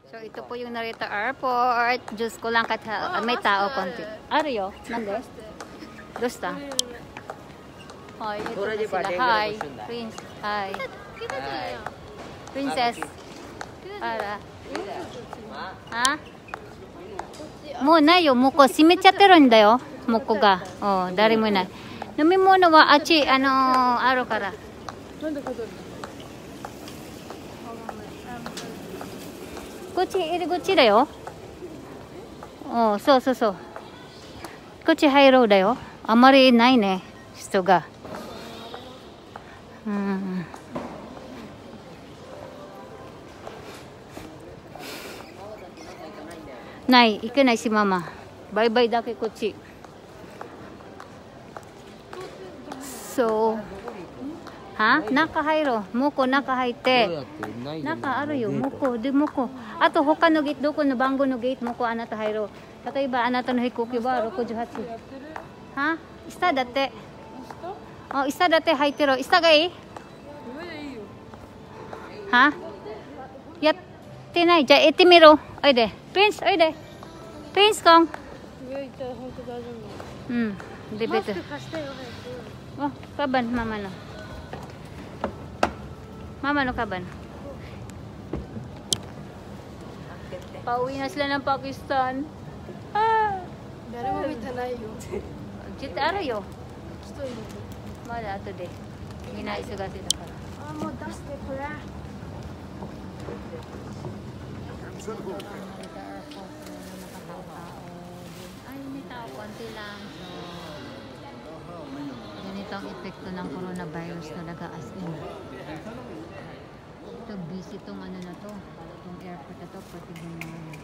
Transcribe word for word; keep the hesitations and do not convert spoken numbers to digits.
So ito po yung Narita Airport. Diyos ko lang kat may tao konti. Ariyo, nande? Dosta. Hi, ito na sila. Hi, Prince. Hi. Princess. Para. Ha? Mo na yo, muko. Shimechatteruんだよ. Muko ga. Oh, dari mo na. Nomimono wa achi, ano, aro kara. Kochi, iri kochi da yo. Oh, so so so. Kochi hairo da yo. Amari nai ne, hito ga. Hmm. Nai, ikanai si mama. Bye-bye dake kochi. So, ha? Naka-hairo. Muko, naka-haite. Naka-aro yo. Muko, di muko. Ato, hoka no gate, doko no bango no gate, muko, anata hairo. Tataiba, anata no hikoki wa, roko juhatsu. Ha? Ista date. Oh, ista date haitero. Ista ga ii? Ha? Yatte nai. Ja, ete miro. Oide. Prince, oide. Prince kong. Hmm. Di beto. Oh, kaban, mama no. Mama no kaban. Pauwi na sila ng Pakistan. Ah! Dari mo mitanay yo. Jit aro yo. Mada ato de. Minaisugasi da kara. Ah, mo daste kora. Ay, may tao konti lang. So, ganito ang epekto ng coronavirus talaga as in. Ito, busy tong ano na to. Itong airport na to, pati yung